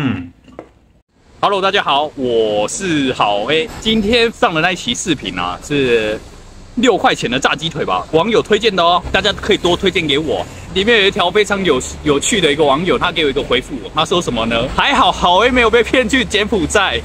Hello， 大家好，我是好 A。今天上的那一期视频啊，是6块钱的炸鸡腿吧，网友推荐的哦，大家可以多推荐给我。里面有一条非常有趣的一个网友，他给我一个回复，他说什么呢？还好好 A 没有被骗去柬埔寨。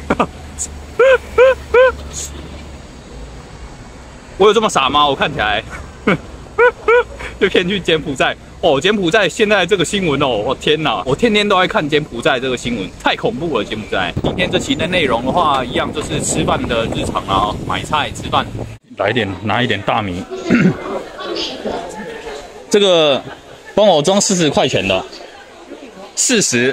我有这么傻吗？我看起来被骗去柬埔寨。哦，柬埔寨现在这个新闻哦，我天哪！我天天都在看柬埔寨这个新闻，太恐怖了！柬埔寨。今天这期的内容的话，一样就是吃饭的日常啊，买菜吃饭。拿一点大米。这个帮我装40块钱的，40。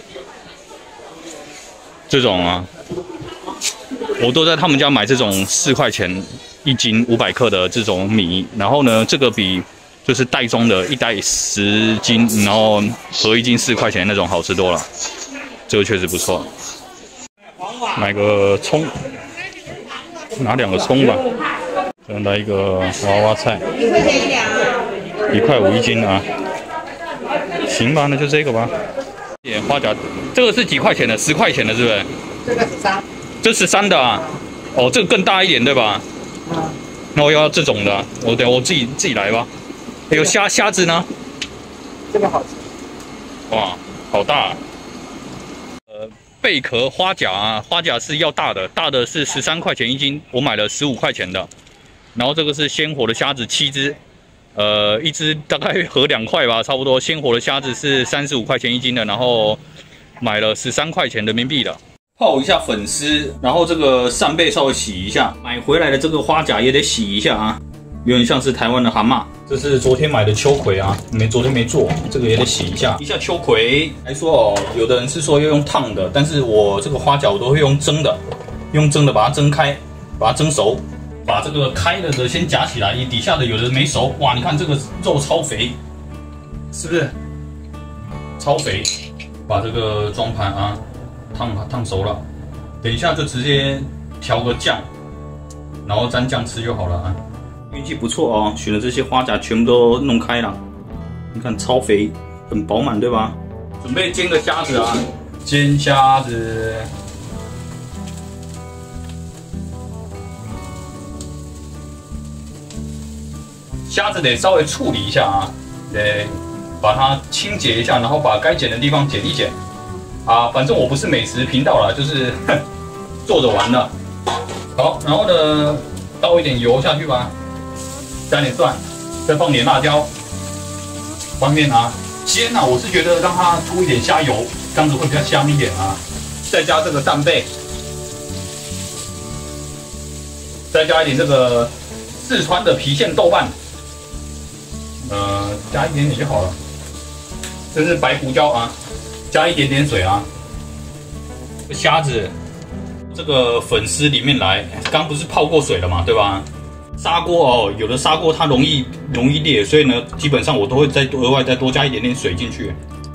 这种啊，我都在他们家买这种4块钱1斤500克的这种米，然后呢，这个比就是袋装的一袋10斤，然后合1斤4块钱那种好吃多了。这个确实不错。买个葱，拿2个葱吧。再来一个娃娃菜，1块钱1两，1块51斤啊。行吧，那就这个吧。花甲，这个是几块钱的？10块钱的，是不是？ 这个13， 这13的啊。哦，这个更大一点，对吧？那我要这种的，我自己来吧。还有虾子呢？ 这个好吃。 哇，好大啊！贝壳花甲啊，花甲是要大的，大的是13块钱1斤，我买了15块钱的。然后这个是鲜活的虾子7只，一只大概合2块吧，差不多。鲜活的虾子是35块钱1斤的，然后买了13块钱人民币的。泡一下粉丝，然后这个扇贝稍微洗一下。买回来的这个花甲也得洗一下啊，有点像是台湾的蛤蟆。这是昨天买的秋葵啊，昨天没做，这个也得洗一下。秋葵来说哦，有的人是说要用烫的，但是我这个花甲我都会用蒸的，把它蒸开，把它蒸熟。把这个开了的先夹起来，底下的有的没熟。哇，你看这个肉超肥，是不是？超肥。把这个装盘啊烫熟了，等一下就直接调个酱，然后沾酱吃就好了啊。运气不错哦，选的这些花甲全部都弄开了，你看超肥，很饱满，对吧？准备煎个虾子啊，煎虾子。虾子得稍微处理一下啊，得把它清洁一下，然后把该剪的地方剪一剪啊。反正我不是美食频道啦，就是做着玩的。好，然后呢，倒一点油下去吧，加点蒜，再放点辣椒。翻面啊，煎啊，我是觉得让它出一点虾油，这样子会比较香一点啊。再加这个扇贝，再加一点这个四川的郫县豆瓣。加一点点就好了。这是白胡椒啊，加一点点水啊。虾子，这个粉丝里面来，刚不是泡过水了嘛，对吧？砂锅哦，有的砂锅它容易裂，所以呢，基本上我都会额外再多加一点点水进去，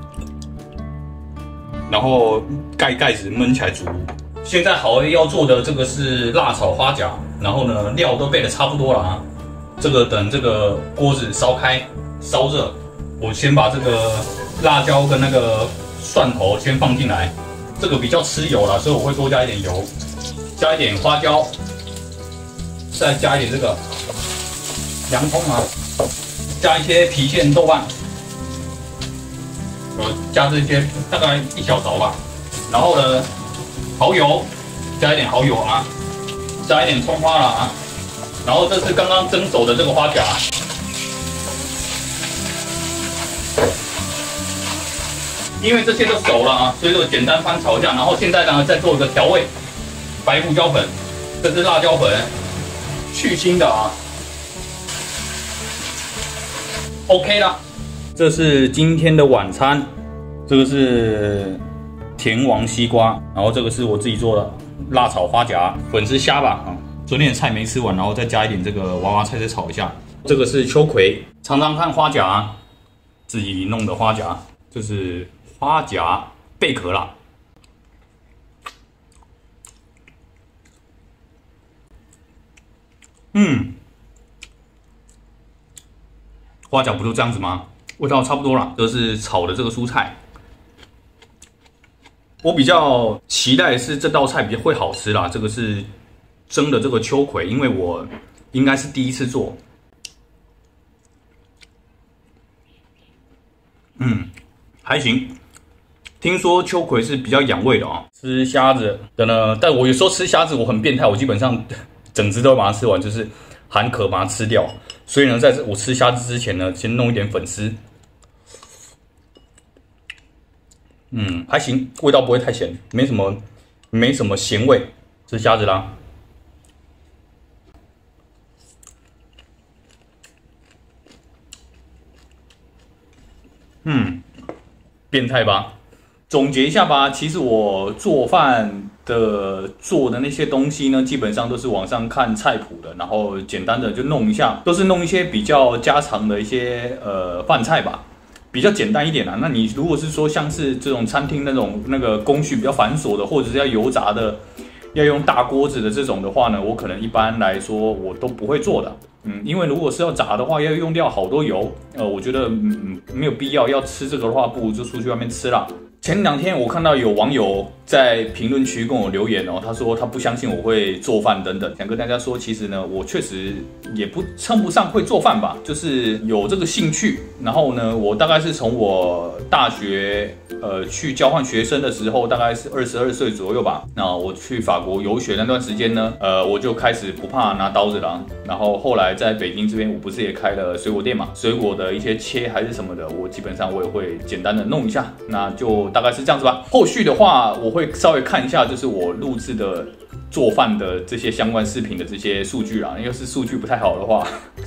然后盖子焖起来煮。现在好 A 要做的这个是辣炒花甲，然后呢料都备的差不多了啊。这个等这个锅子烧热，我先把这个辣椒跟那个蒜头先放进来，这个比较吃油啦，所以我会多加一点油，加一点花椒，再加一点这个洋葱啊，加一些郫县豆瓣，加这些大概1小勺吧，然后呢蚝油，加一点蚝油啊，加一点葱花啦啊。然后这是刚刚蒸熟的这个花甲，因为这些都熟了啊，所以就简单翻炒一下。然后现在呢，再做一个调味，白胡椒粉，这是辣椒粉，去腥的啊。OK 啦，这是今天的晚餐，这个是甜王西瓜，然后这个是我自己做的辣炒花甲，粉丝虾吧啊。昨天的菜没吃完，然后再加一点这个娃娃菜再炒一下。这个是秋葵，尝尝看花甲，自己弄的花甲，这是花甲贝壳啦。花甲不就这样子吗？味道差不多啦。这是炒的这个蔬菜， 我比较期待的是这道菜比较会好吃啦，这个是蒸的这个秋葵，因为我应该是第一次做。还行。听说秋葵是比较养胃的啊、吃虾子的呢，但我有时候吃虾子我很变态，我基本上整只都会把它吃完，就是含壳把它吃掉。所以呢，在我吃虾子之前呢，先弄一点粉丝。还行，味道不会太咸，没什么咸味。吃虾子啦。变态吧？总结一下吧，其实我做饭做的那些东西呢，基本上都是网上看菜谱的，然后简单的就弄一下，都是弄一些比较家常的一些饭菜吧，比较简单一点啦。那你如果是说像是这种餐厅那个工序比较繁琐的，或者是要油炸的，要用大锅子的这种的话呢，我可能一般来说我都不会做的。因为如果是要炸的话，要用掉好多油，我觉得没有必要。要吃这个的话，不如就出去外面吃啦。前2天我看到有网友在评论区跟我留言哦，他说他不相信我会做饭等等。想跟大家说，其实呢，我确实也称不上会做饭吧，就是有这个兴趣。然后呢，我大概是从我大学去交换学生的时候，大概是22岁左右吧。那我去法国游学那段时间呢，我就开始不怕拿刀子了。然后后来在北京这边，我不是也开了水果店嘛，水果的一些切还是什么的，我基本上我也会简单的弄一下。那就大概是这样子吧。后续的话，我会稍微看一下，就是我录制的做饭的这些相关视频的这些数据啦。要是数据不太好的话，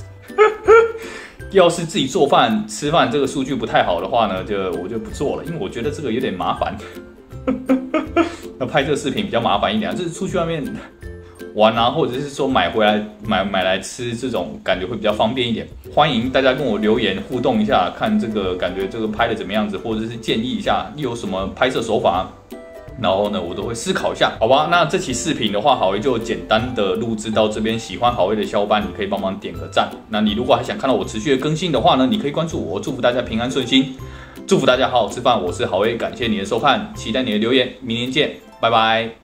要是自己做饭吃饭这个数据不太好的话呢，我就不做了，因为我觉得这个有点麻烦。要拍这个视频比较麻烦一点，就是出去外面玩啊，或者是说买来吃，这种感觉会比较方便一点。欢迎大家跟我留言互动一下，看这个感觉这个拍的怎么样子，或者是建议一下有什么拍摄手法。然后呢，我都会思考一下，好吧？那这期视频的话，好威就简单的录制到这边。喜欢好威的小伙伴，你可以帮忙点个赞。那你如果还想看到我持续的更新的话呢，你可以关注我。祝福大家平安顺心，祝福大家好好吃饭。我是好威，感谢你的收看，期待你的留言，明天见，拜拜。